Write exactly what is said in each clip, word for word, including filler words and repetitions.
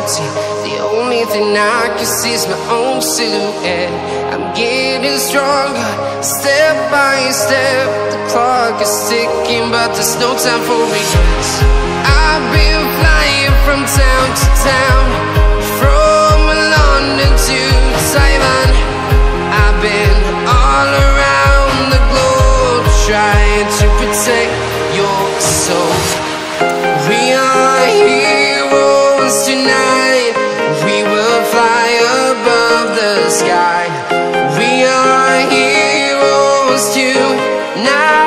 empty. The only thing I can see is my own silhouette. I'm getting stronger, step by step. The clock is ticking, but there's no time for regrets. I've been flying from town to town, from London to Taiwan. I've been all around the globe, trying to protect your soul. We are heroes tonight. We will fly above the sky. We are heroes tonight.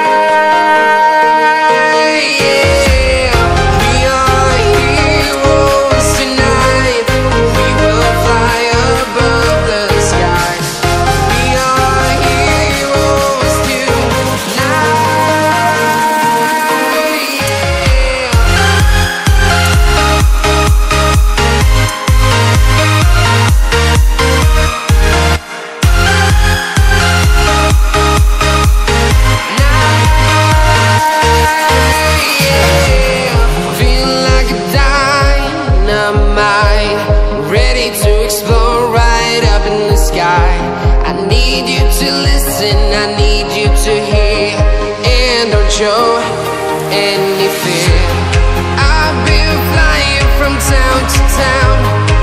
Show any fear. I've been flying from town to town,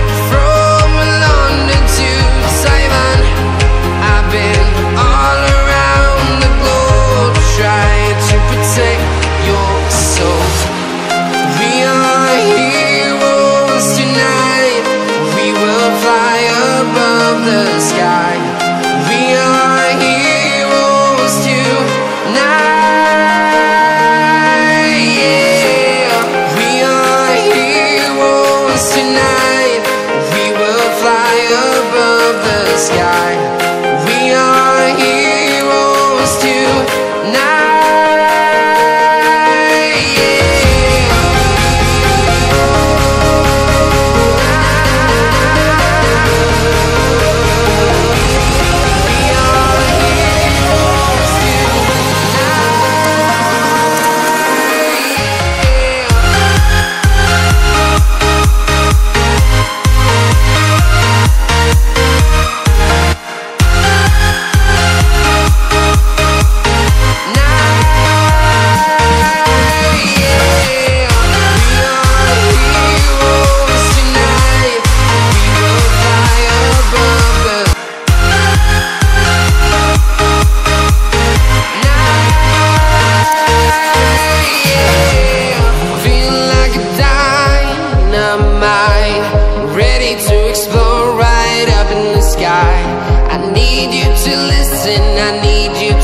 from London to Taiwan. I've been all around the globe, trying to protect your soul. We are heroes tonight. We will fly above the sky. We are heroes tonight. I need you to listen, I need you